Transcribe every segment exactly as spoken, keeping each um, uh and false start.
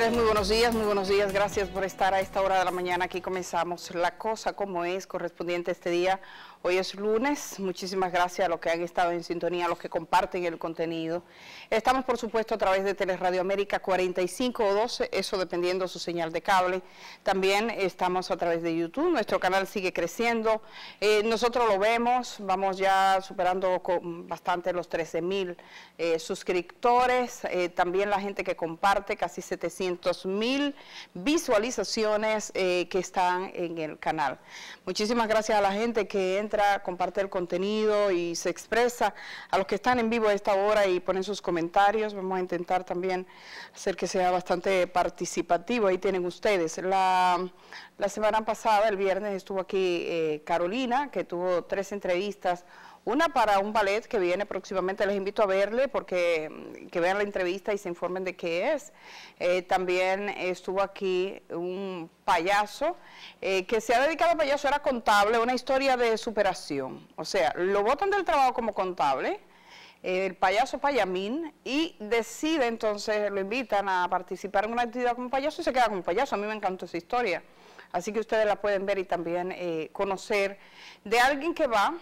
ustedes, muy buenos días, muy buenos días, gracias por estar a esta hora de la mañana. Aquí comenzamos La Cosa Como Es, correspondiente a este día. Hoy es lunes, muchísimas gracias a los que han estado en sintonía, a los que comparten el contenido. Estamos, por supuesto, a través de Teleradio América cuarenta y cinco o doce, eso dependiendo su señal de cable. También estamos a través de YouTube, nuestro canal sigue creciendo. Eh, nosotros lo vemos, vamos ya superando con bastante los trece mil eh, suscriptores. Eh, también la gente que comparte, casi setecientos mil visualizaciones eh, que están en el canal. Muchísimas gracias a la gente que entra, comparte el contenido y se expresa, a los que están en vivo a esta hora y ponen sus comentarios. Vamos a intentar también hacer que sea bastante participativo. Ahí tienen ustedes. La, la semana pasada, el viernes, estuvo aquí eh, Carolina, que tuvo tres entrevistas. Una para un ballet que viene próximamente, les invito a verle porque que vean la entrevista y se informen de qué es. Eh, también estuvo aquí un payaso eh, que se ha dedicado a payaso, era contable, una historia de superación. O sea, lo botan del trabajo como contable, eh, el payaso Payamín, y decide entonces, lo invitan a participar en una actividad como payaso y se queda como payaso. A mí me encantó esa historia. Así que ustedes la pueden ver y también eh, conocer de alguien que va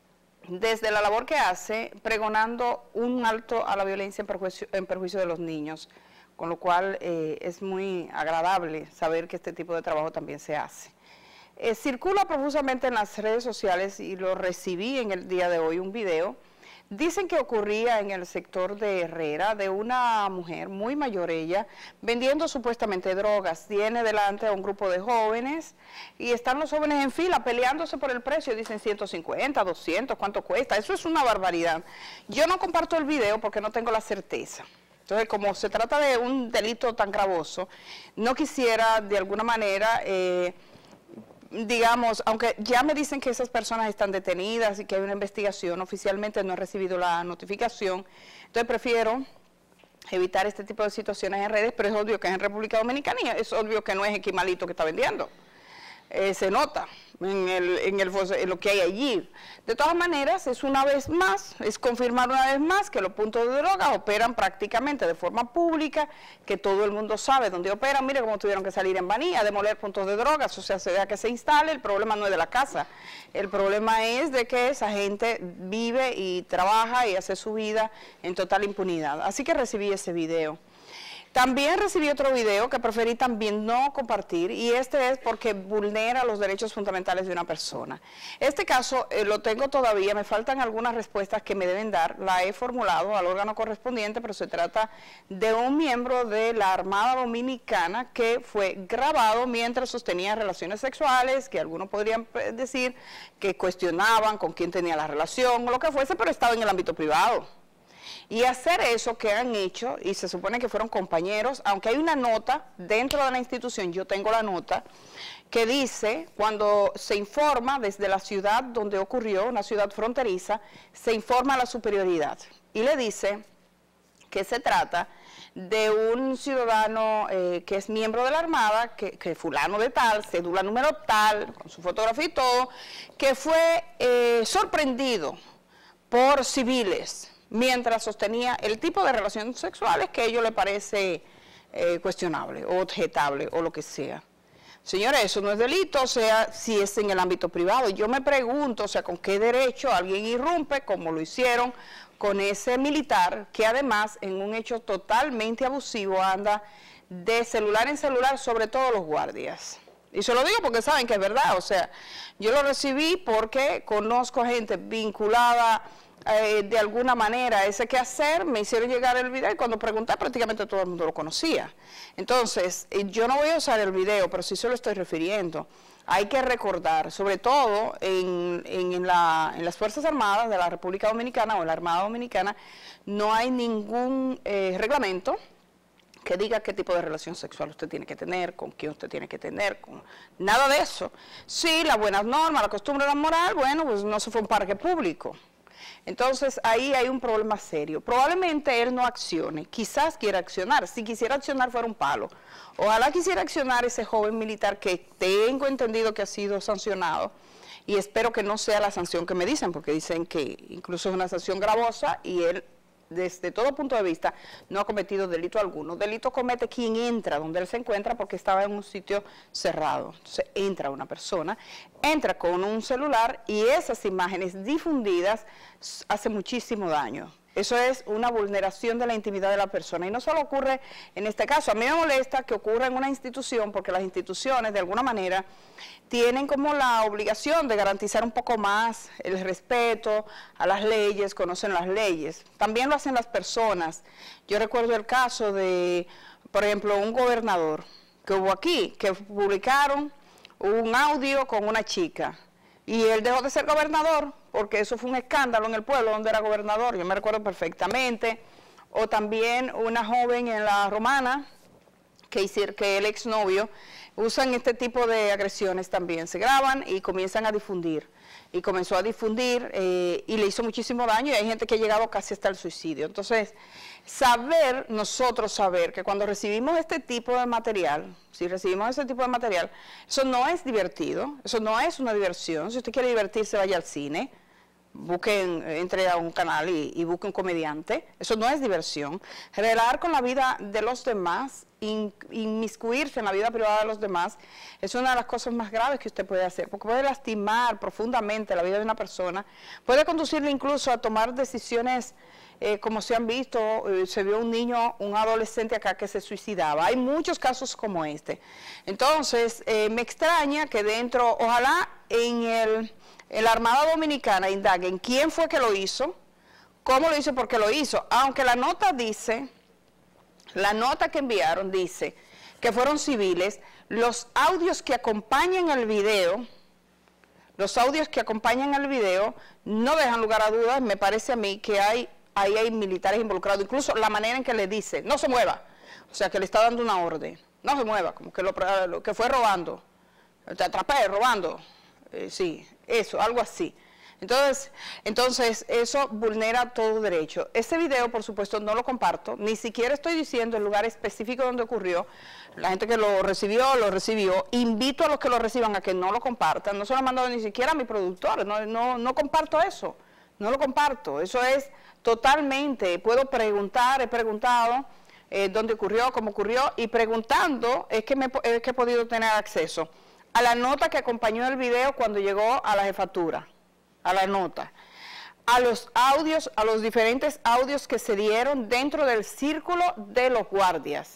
desde la labor que hace, pregonando un alto a la violencia en perjuicio, en perjuicio de los niños, con lo cual eh, es muy agradable saber que este tipo de trabajo también se hace. Eh, circula profusamente en las redes sociales y lo recibí en el día de hoy, un video. Dicen que ocurría en el sector de Herrera, de una mujer muy mayor ella, vendiendo supuestamente drogas. Tiene delante a un grupo de jóvenes y están los jóvenes en fila peleándose por el precio. Dicen ciento cincuenta, doscientos, ¿cuánto cuesta? Eso es una barbaridad. Yo no comparto el video porque no tengo la certeza. Entonces, como se trata de un delito tan gravoso, no quisiera de alguna manera... Eh, digamos, aunque ya me dicen que esas personas están detenidas y que hay una investigación, oficialmente no he recibido la notificación, entonces prefiero evitar este tipo de situaciones en redes, pero es obvio que es en República Dominicana y es obvio que no es Equimalito que está vendiendo. Eh, se nota en, el, en, el, en lo que hay allí. De todas maneras, es una vez más, es confirmar una vez más que los puntos de droga operan prácticamente de forma pública, que todo el mundo sabe dónde operan. Mire cómo tuvieron que salir en Baní a demoler puntos de drogas, o sea, se vea que se instale. El problema no es de la casa, el problema es de que esa gente vive y trabaja y hace su vida en total impunidad. Así que recibí ese video. También recibí otro video que preferí también no compartir, y este es porque vulnera los derechos fundamentales de una persona. Este caso eh, lo tengo todavía, me faltan algunas respuestas que me deben dar, la he formulado al órgano correspondiente, pero se trata de un miembro de la Armada Dominicana que fue grabado mientras sostenía relaciones sexuales, que algunos podrían decir que cuestionaban con quién tenía la relación o lo que fuese, pero estaba en el ámbito privado. Y hacer eso que han hecho, y se supone que fueron compañeros, aunque hay una nota dentro de la institución, yo tengo la nota, que dice, cuando se informa desde la ciudad donde ocurrió, una ciudad fronteriza, se informa a la superioridad. Y le dice que se trata de un ciudadano eh, que es miembro de la Armada, que, que fulano de tal, cédula número tal, con su fotografía y todo, que fue eh, sorprendido por civiles, mientras sostenía el tipo de relaciones sexuales que a ellos les parece eh, cuestionable o objetable o lo que sea. Señores, eso no es delito, o sea, si es en el ámbito privado. Yo me pregunto, o sea, ¿con qué derecho alguien irrumpe, como lo hicieron con ese militar, que además en un hecho totalmente abusivo anda de celular en celular sobre todos los guardias? Y se lo digo porque saben que es verdad, o sea, yo lo recibí porque conozco gente vinculada Eh, de alguna manera ese quehacer, me hicieron llegar el video y cuando pregunté prácticamente todo el mundo lo conocía. Entonces, eh, yo no voy a usar el video, pero sí se lo estoy refiriendo. Hay que recordar, sobre todo en, en, en, la, en las Fuerzas Armadas de la República Dominicana o la Armada Dominicana, no hay ningún eh, reglamento que diga qué tipo de relación sexual usted tiene que tener, con quién usted tiene que tener, con nada de eso. Sí, las buenas normas, la costumbre, la moral, bueno, pues no se fue un parque público. Entonces, ahí hay un problema serio. Probablemente él no accione, quizás quiera accionar. Si quisiera accionar fuera un palo. Ojalá quisiera accionar ese joven militar que tengo entendido que ha sido sancionado y espero que no sea la sanción que me dicen, porque dicen que incluso es una sanción gravosa y él desde todo punto de vista, no ha cometido delito alguno. Delito comete quien entra donde él se encuentra porque estaba en un sitio cerrado. Entonces entra una persona, entra con un celular y esas imágenes difundidas hacen muchísimo daño. Eso es una vulneración de la intimidad de la persona. Y no solo ocurre en este caso. A mí me molesta que ocurra en una institución porque las instituciones, de alguna manera, tienen como la obligación de garantizar un poco más el respeto a las leyes, conocen las leyes. También lo hacen las personas. Yo recuerdo el caso de, por ejemplo, un gobernador que hubo aquí, que publicaron un audio con una chica. Y él dejó de ser gobernador porque eso fue un escándalo en el pueblo donde era gobernador, yo me recuerdo perfectamente. O también una joven en La Romana, que, hicieron, que el exnovio, usan este tipo de agresiones también, se graban y comienzan a difundir. Y comenzó a difundir eh, y le hizo muchísimo daño y hay gente que ha llegado casi hasta el suicidio. Entonces, saber, nosotros saber que cuando recibimos este tipo de material, si recibimos este tipo de material, eso no es divertido, eso no es una diversión. Si usted quiere divertirse, vaya al cine, busquen, entre a un canal y, y busque un comediante, eso no es diversión. Relajar con la vida de los demás, in, inmiscuirse en la vida privada de los demás, es una de las cosas más graves que usted puede hacer, porque puede lastimar profundamente la vida de una persona, puede conducirle incluso a tomar decisiones eh, como se han visto, eh, se vio un niño, un adolescente acá que se suicidaba, hay muchos casos como este. Entonces, eh, me extraña que dentro, ojalá en el... en la Armada Dominicana indaguen quién fue que lo hizo, cómo lo hizo, por qué lo hizo, aunque la nota dice, la nota que enviaron dice que fueron civiles, los audios que acompañan el video, los audios que acompañan el video no dejan lugar a dudas, me parece a mí que hay, ahí hay militares involucrados, incluso la manera en que le dice, no se mueva, o sea que le está dando una orden, no se mueva, como que lo, lo que fue robando, te atrapé robando. Eh, sí, eso, algo así. Entonces, entonces, eso vulnera todo derecho. Ese video, por supuesto, no lo comparto, ni siquiera estoy diciendo el lugar específico donde ocurrió. La gente que lo recibió, lo recibió. Invito a los que lo reciban a que no lo compartan. No se lo han mandado ni siquiera a mi productor, no, no, no comparto eso, no lo comparto. Eso es totalmente, puedo preguntar, he preguntado eh, dónde ocurrió, cómo ocurrió, y preguntando es que, me, es que he podido tener acceso a la nota que acompañó el video cuando llegó a la jefatura, a la nota, a los audios, a los diferentes audios que se dieron dentro del círculo de los guardias.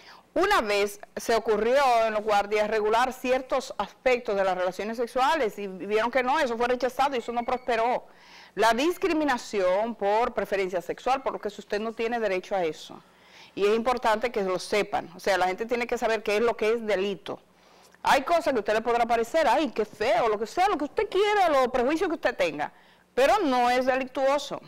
Una vez se ocurrió en los guardias regular ciertos aspectos de las relaciones sexuales y vieron que no, eso fue rechazado y eso no prosperó. La discriminación por preferencia sexual, porque usted no tiene derecho a eso. Y es importante que lo sepan, o sea, la gente tiene que saber qué es lo que es delito. Hay cosas que a usted le podrá parecer, ay, qué feo, lo que sea, lo que usted quiera, los prejuicios que usted tenga, pero no es delictuoso.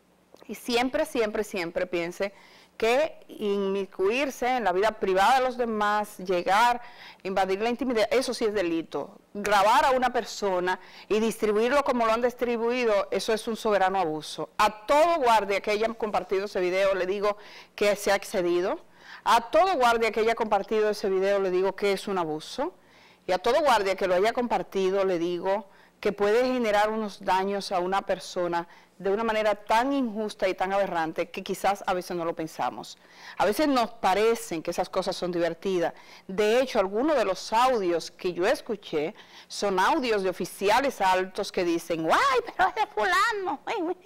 Y siempre, siempre, siempre piense que inmiscuirse en la vida privada de los demás, llegar, invadir la intimidad, eso sí es delito. Grabar a una persona y distribuirlo como lo han distribuido, eso es un soberano abuso. A todo guardia que haya compartido ese video le digo que se ha excedido. A todo guardia que haya compartido ese video le digo que es un abuso. Y a todo guardia que lo haya compartido le digo que puede generar unos daños a una persona de una manera tan injusta y tan aberrante que quizás a veces no lo pensamos. A veces nos parecen que esas cosas son divertidas. De hecho, algunos de los audios que yo escuché son audios de oficiales altos que dicen, ¡ay, pero es de fulano!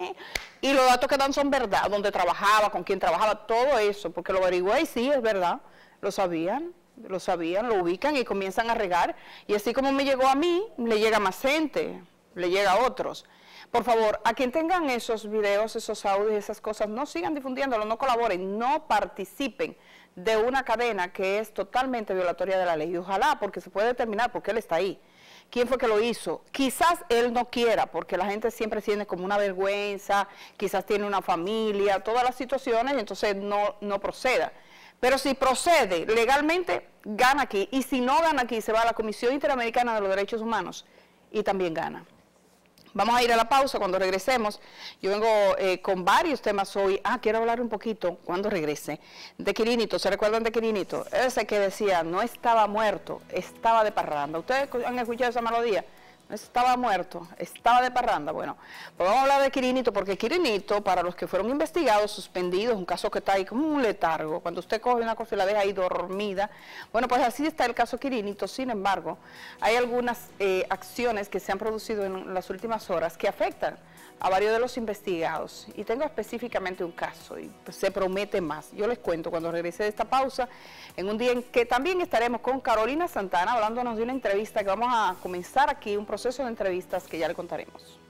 Y los datos que dan son verdad, donde trabajaba, con quién trabajaba, todo eso, porque lo averigüé y sí, es verdad, lo sabían. Lo sabían, lo ubican y comienzan a regar. Y así como me llegó a mí, le llega a más gente, le llega a otros. Por favor, a quien tengan esos videos, esos audios, esas cosas, no sigan difundiéndolo, no colaboren, no participen de una cadena que es totalmente violatoria de la ley. Y ojalá, porque se puede determinar por qué él está ahí. ¿Quién fue que lo hizo? Quizás él no quiera, porque la gente siempre tiene como una vergüenza, quizás tiene una familia, todas las situaciones, y entonces no, no proceda. Pero si procede legalmente, gana aquí. Y si no gana aquí, se va a la Comisión Interamericana de los Derechos Humanos y también gana. Vamos a ir a la pausa. Cuando regresemos, yo vengo eh, con varios temas hoy. Ah, quiero hablar un poquito, cuando regrese, de Quirinito. ¿Se recuerdan de Quirinito? Ese que decía, no estaba muerto, estaba de parranda. ¿Ustedes han escuchado esa melodía? Estaba muerto, estaba de parranda. Bueno, pues vamos a hablar de Quirinito, porque Quirinito, para los que fueron investigados, suspendidos, un caso que está ahí como un letargo, cuando usted coge una cosa y la deja ahí dormida, bueno, pues así está el caso Quirinito. Sin embargo, hay algunas eh, acciones que se han producido en las últimas horas que afectan a varios de los investigados, y tengo específicamente un caso, y pues, se promete más. Yo les cuento cuando regrese de esta pausa, en un día en que también estaremos con Carolina Santana, hablándonos de una entrevista que vamos a comenzar aquí, un proceso de entrevistas que ya le contaremos.